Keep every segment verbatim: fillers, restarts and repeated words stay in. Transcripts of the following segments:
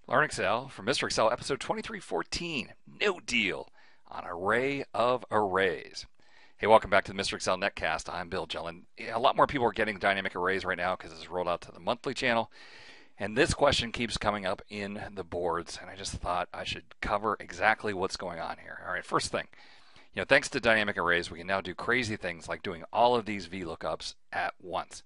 Learn Excel from Mister Excel, episode twenty-three fourteen, No Deal on Array of Arrays. Hey, welcome back to the Mister Excel Netcast. I'm Bill Jellin. A lot more people are getting dynamic arrays right now because it's rolled out to the monthly channel. And this question keeps coming up in the boards, and I just thought I should cover exactly what's going on here. All right, first thing, you know, thanks to dynamic arrays, we can now do crazy things like doing all of these VLOOKUPs at once.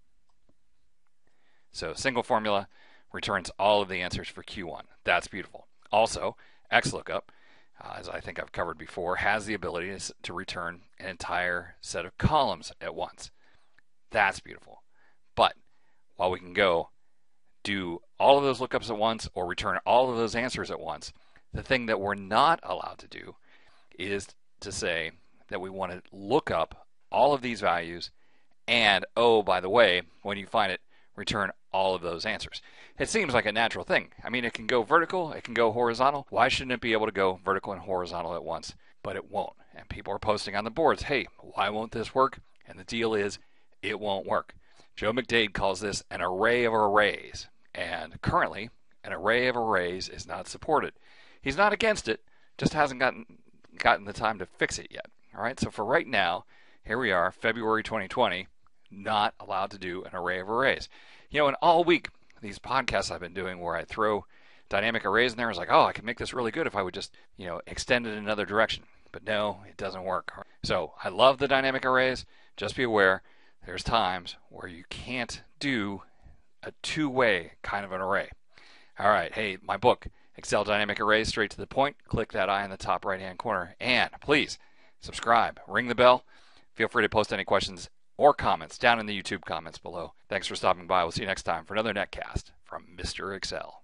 So single formula returns all of the answers for Q one. That's beautiful. Also, XLOOKUP, uh, as I think I've covered before, has the ability to, to return an entire set of columns at once. That's beautiful. But while we can go do all of those lookups at once or return all of those answers at once, the thing that we're not allowed to do is to say that we want to look up all of these values and, oh, by the way, when you find it, return all of those answers. It seems like a natural thing. I mean, it can go vertical, it can go horizontal. Why shouldn't it be able to go vertical and horizontal at once? But it won't. And people are posting on the boards, hey, why won't this work? And the deal is, it won't work. Joe McDade calls this an array of arrays. And currently, an array of arrays is not supported. He's not against it, just hasn't gotten, gotten the time to fix it yet. All right, so for right now, here we are, February twenty twenty, not allowed to do an array of arrays. You know, and all week, these podcasts I've been doing where I throw dynamic arrays in there, I was like, oh, I can make this really good if I would just, you know, extend it in another direction. But no, it doesn't work. So I love the dynamic arrays. Just be aware, there's times where you can't do a two-way kind of an array. All right, hey, my book, Excel Dynamic Arrays, Straight to the Point. Click that I in the top right-hand corner. And please, subscribe, ring the bell. Feel free to post any questions or comments down in the YouTube comments below. Thanks for stopping by. We'll see you next time for another netcast from Mister Excel.